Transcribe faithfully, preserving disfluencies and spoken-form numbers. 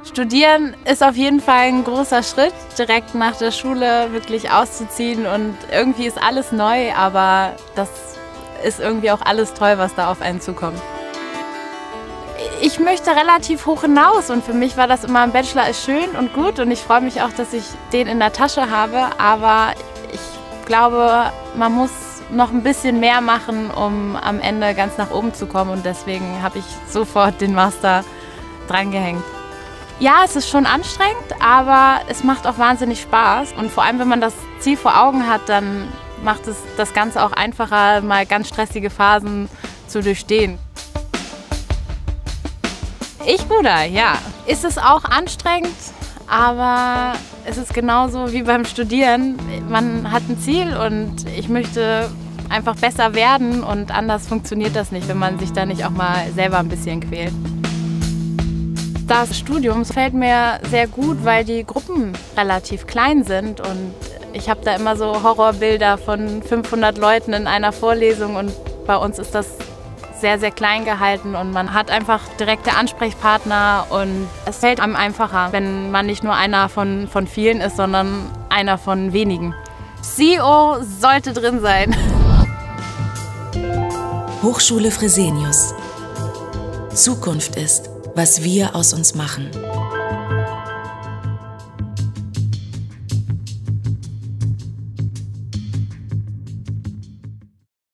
Studieren ist auf jeden Fall ein großer Schritt, direkt nach der Schule wirklich auszuziehen, und irgendwie ist alles neu, aber das ist irgendwie auch alles toll, was da auf einen zukommt. Ich möchte relativ hoch hinaus, und für mich war das immer, ein Bachelor ist schön und gut, und ich freue mich auch, dass ich den in der Tasche habe, aber ich glaube, man muss noch ein bisschen mehr machen, um am Ende ganz nach oben zu kommen, und deswegen habe ich sofort den Master drangehängt. Ja, es ist schon anstrengend, aber es macht auch wahnsinnig Spaß, und vor allem, wenn man das Ziel vor Augen hat, dann macht es das Ganze auch einfacher, mal ganz stressige Phasen zu durchstehen. Ich ruder, ja. Ist es auch anstrengend, aber es ist genauso wie beim Studieren. Man hat ein Ziel, und ich möchte einfach besser werden, und anders funktioniert das nicht, wenn man sich da nicht auch mal selber ein bisschen quält. Das Studium gefällt mir sehr gut, weil die Gruppen relativ klein sind, und ich habe da immer so Horrorbilder von fünfhundert Leuten in einer Vorlesung, und bei uns ist das sehr, sehr klein gehalten, und man hat einfach direkte Ansprechpartner, und es fällt einem einfacher, wenn man nicht nur einer von, von vielen ist, sondern einer von wenigen. C E O sollte drin sein. Hochschule Fresenius. Zukunft ist, was wir aus uns machen.